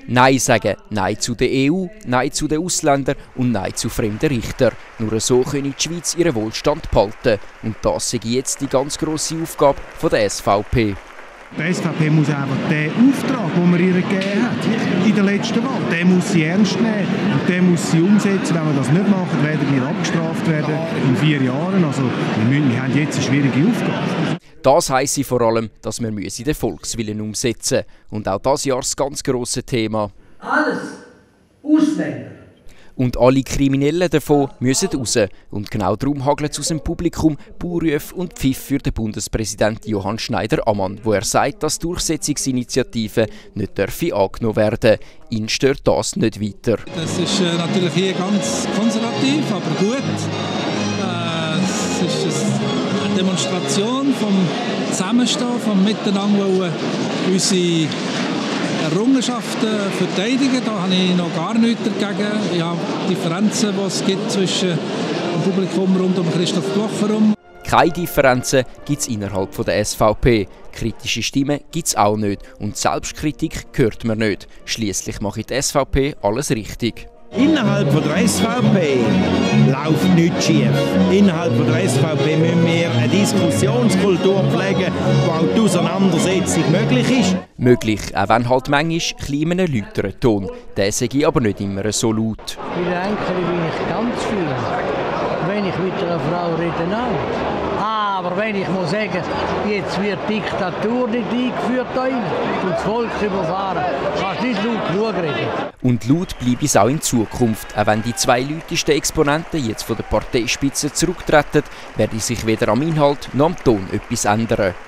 Nein sagen, Nein zu der EU, Nein zu den Ausländern und Nein zu fremden Richtern. Nur so könne die Schweiz ihren Wohlstand behalten. Und das sei jetzt die ganz grosse Aufgabe der SVP. Die SVP muss einfach den Auftrag, den man ihr gegeben hat, in der letzten Wahl, den muss sie ernst nehmen und den muss sie umsetzen. Wenn wir das nicht machen, werden wir abgestraft werden in 4 Jahren. Also wir haben jetzt eine schwierige Aufgabe. Das heisse vor allem, dass wir den Volkswillen umsetzen müssen. Und auch dieses Jahr das ganz grosse Thema. Alles Ausländer. Und alle Kriminellen davon müssen raus. Und genau darum hagelt es aus dem Publikum Buhrufe und Pfiff für den Bundespräsident Johann Schneider-Ammann, wo er sagt, dass Durchsetzungsinitiativen nicht angenommen werden dürfen. Ihn stört das nicht weiter. Das ist natürlich hier ganz konservativ, aber gut. Es ist eine Demonstration vom Zusammenstehen, vom Miteinander unsere Errungenschaften verteidigen. Da habe ich noch gar nichts dagegen. Ja, die Differenzen, die es gibt zwischen dem Publikum rund um Christoph Blocher herum. Keine Differenzen gibt es innerhalb der SVP. Kritische Stimmen gibt es auch nicht. Und Selbstkritik hört man nicht. Schliesslich macht die SVP alles richtig. Innerhalb der SVP läuft nichts schief. Innerhalb der SVP müssen wir eine Diskussionskultur pflegen, wo auch die Auseinandersetzung möglich ist. Möglich, auch wenn halt manchmal in einem lauteren Ton. Der sage aber nicht immer so laut. Bei der Enkelin bin ich ganz viel. Wenn ich mit einer Frau rede, auch. Aber wenn ich muss sagen, jetzt wird Diktatur nicht eingeführt und das Volk überfahren, kannst du nicht laut genug reden. Und laut bleibe es auch in Zukunft. Auch wenn die 2 lautesten Exponenten jetzt von der Parteispitze zurücktreten, werde sich weder am Inhalt noch am Ton etwas ändern.